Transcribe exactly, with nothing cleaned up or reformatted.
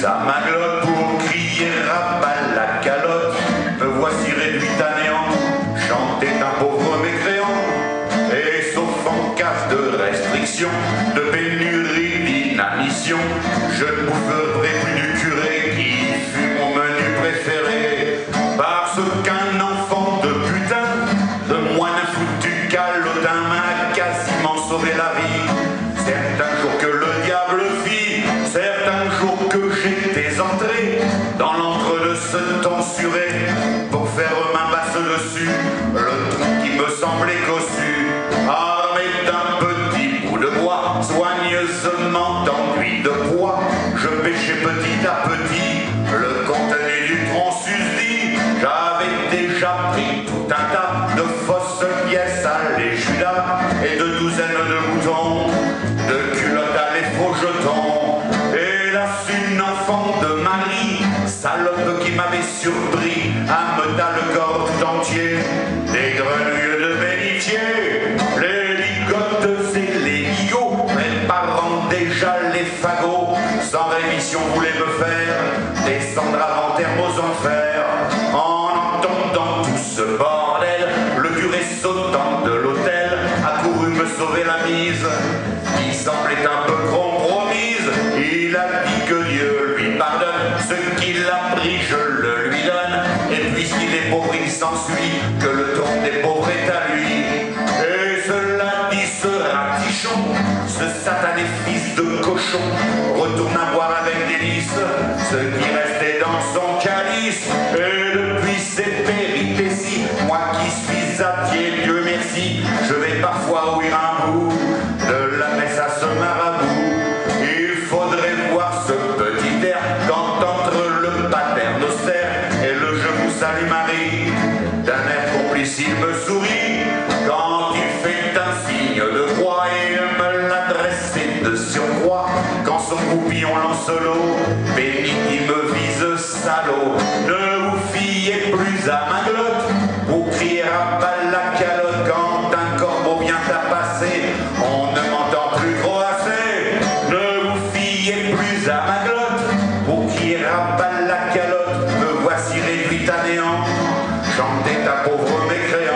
plus à ma glotte pour crier à bas la calotte. Me voici réduit à néant, chantait un pauvre mécréant. Et sauf en cas de restriction, de pénurie, d'inanition, je ne boufferai plus du curé qui fut mon menu préféré. Parce qu'un enfant de putain, de moine foutu calotin m'a quasiment sauvé la vie. Certains jours que le diable fit, certains jours que j'étais entré dans l'antre de ce tonsuré pour faire main basse dessus le trou qui me semblait cossu, armé d'un petit bout de bois soigneusement enduit de poids. Je pêchais petit à petit le contenu du tronc susdit. J'avais déjà pris tout un tas de fausses pièces à les Judas et de douzaines de boutons, de culottes à les faux jetons. Hélas, une enfant de Marie, salope qui m'avait surpris, ameuta le corps tout entier des grenouilles de bénitier. Les ligotes et les ligots, préparant déjà les fagots, sans rémission voulaient me faire descendre avant terme aux enfers. En entendant tout ce bordel, le curé sautant de l'autel accourut me sauver la mise, qui semblait un peu compromise. Il a dit que Dieu lui pardonne, ce qu'il a pris je le lui donne, et puisqu'il est pauvre il s'ensuit que le trône des pauvres est à lui. Et cela dit ce ratichon, ce satané fils de cochon, retourna boire avec délice ce qui restait dans son calice. Et depuis ces péripéties, moi qui suis attié, Dieu merci, je vais parfois ouïr un bout de la messe à ce marabout. Il faudrait voir ce petit air quand entre le paternoster et le je vous salue Marie, d'un air complice il me sourit quand il fait un signe de croix et me l'adresser de surcroît. Quand son goupillon lance l'eau, béni qui me vise salaud. Ne vous fiez plus à ma glotte pour crier à bas la calotte. Quand un corbeau vient à passer, on ne m'entend plus croasser. Ne vous fiez plus à ma glotte pour crier à bas la calotte. Me voici réduit à néant, chantait ta pauvre mécréant.